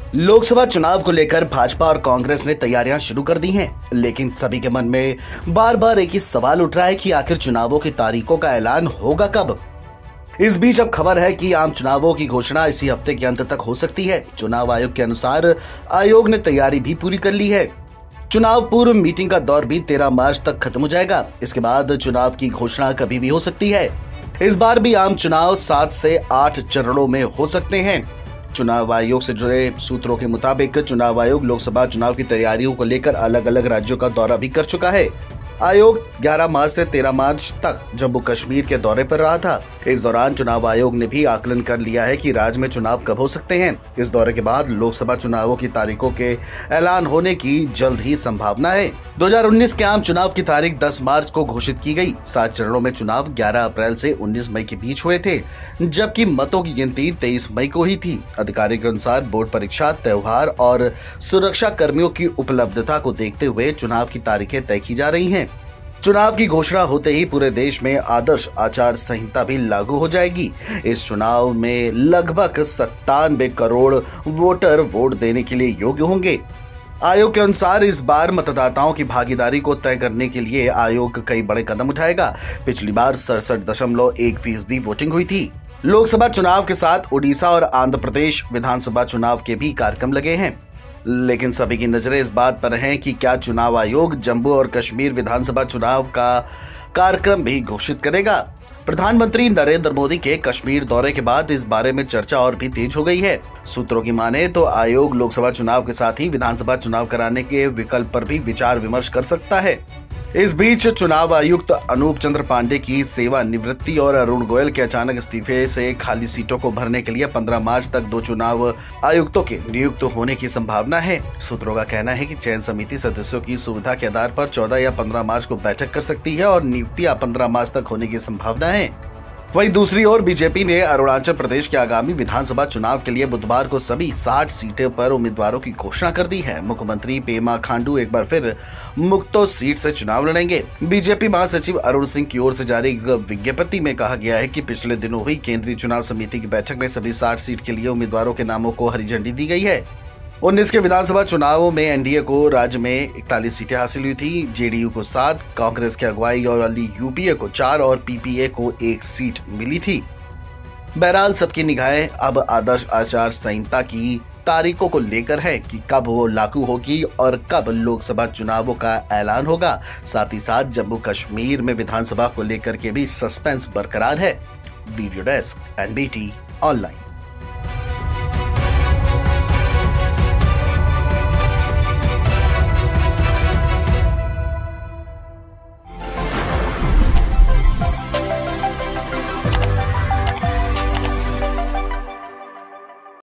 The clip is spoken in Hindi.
लोकसभा चुनाव को लेकर भाजपा और कांग्रेस ने तैयारियां शुरू कर दी हैं, लेकिन सभी के मन में बार बार एक ही सवाल उठ रहा है कि आखिर चुनावों की तारीखों का ऐलान होगा कब। इस बीच अब खबर है कि आम चुनावों की घोषणा इसी हफ्ते के अंत तक हो सकती है। चुनाव आयोग के अनुसार आयोग ने तैयारी भी पूरी कर ली है। चुनाव पूर्व मीटिंग का दौर भी 13 मार्च तक खत्म हो जाएगा। इसके बाद चुनाव की घोषणा कभी भी हो सकती है। इस बार भी आम चुनाव 7 से 8 चरणों में हो सकते हैं। चुनाव आयोग से जुड़े सूत्रों के मुताबिक चुनाव आयोग लोकसभा चुनाव की तैयारियों को लेकर अलग अलग राज्यों का दौरा भी कर चुका है। आयोग 11 मार्च से 13 मार्च तक जम्मू कश्मीर के दौरे पर रहा था। इस दौरान चुनाव आयोग ने भी आकलन कर लिया है कि राज्य में चुनाव कब हो सकते हैं। इस दौरे के बाद लोकसभा चुनावों की तारीखों के ऐलान होने की जल्द ही संभावना है। 2019 के आम चुनाव की तारीख 10 मार्च को घोषित की गई। 7 चरणों में चुनाव 11 अप्रैल से 19 मई के बीच हुए थे, जबकि मतों की गिनती 23 मई को ही थी। अधिकारियों के अनुसार बोर्ड परीक्षा, त्योहार और सुरक्षा कर्मियों की उपलब्धता को देखते हुए चुनाव की तारीखें तय की जा रही हैं। चुनाव की घोषणा होते ही पूरे देश में आदर्श आचार संहिता भी लागू हो जाएगी। इस चुनाव में लगभग 97 करोड़ वोटर वोट देने के लिए योग्य होंगे। आयोग के अनुसार इस बार मतदाताओं की भागीदारी को तय करने के लिए आयोग कई बड़े कदम उठाएगा। पिछली बार 67.1% वोटिंग हुई थी। लोकसभा चुनाव के साथ उड़ीसा और आंध्र प्रदेश विधानसभा चुनाव के भी कार्यक्रम लगे हैं, लेकिन सभी की नजरें इस बात पर हैं कि क्या चुनाव आयोग जम्मू और कश्मीर विधानसभा चुनाव का कार्यक्रम भी घोषित करेगा। प्रधानमंत्री नरेंद्र मोदी के कश्मीर दौरे के बाद इस बारे में चर्चा और भी तेज हो गई है। सूत्रों की माने तो आयोग लोकसभा चुनाव के साथ ही विधानसभा चुनाव कराने के विकल्प पर भी विचार विमर्श कर सकता है। इस बीच चुनाव आयुक्त अनूप चंद्र पांडे की सेवानिवृत्ति और अरुण गोयल के अचानक इस्तीफे से खाली सीटों को भरने के लिए 15 मार्च तक 2 चुनाव आयुक्तों के नियुक्त होने की संभावना है। सूत्रों का कहना है कि चयन समिति सदस्यों की सुविधा के आधार पर 14 या 15 मार्च को बैठक कर सकती है और नियुक्तियां 15 मार्च तक होने की संभावना है। वहीं दूसरी ओर बीजेपी ने अरुणाचल प्रदेश के आगामी विधानसभा चुनाव के लिए बुधवार को सभी 60 सीटों पर उम्मीदवारों की घोषणा कर दी है। मुख्यमंत्री पेमा खांडू एक बार फिर मुक्तो सीट से चुनाव लड़ेंगे। बीजेपी महासचिव अरुण सिंह की ओर से जारी विज्ञप्ति में कहा गया है कि पिछले दिनों हुई केंद्रीय चुनाव समिति की बैठक में सभी 60 सीट के लिए उम्मीदवारों के नामों को हरी झंडी दी गई है। 19 के विधानसभा चुनावों में एनडीए को राज्य में 41 सीटें हासिल हुई थी। जेडीयू को 7, कांग्रेस की अगुवाई और वाली यूपीए को 4 और पीपीए को 1 सीट मिली थी। बहरहाल सबकी निगाहें अब आदर्श आचार संहिता की तारीखों को लेकर है कि कब वो लागू होगी और कब लोकसभा चुनावों का ऐलान होगा। साथ ही साथ जम्मू कश्मीर में विधानसभा को लेकर के भी सस्पेंस बरकरार है। Video desk, NBT online.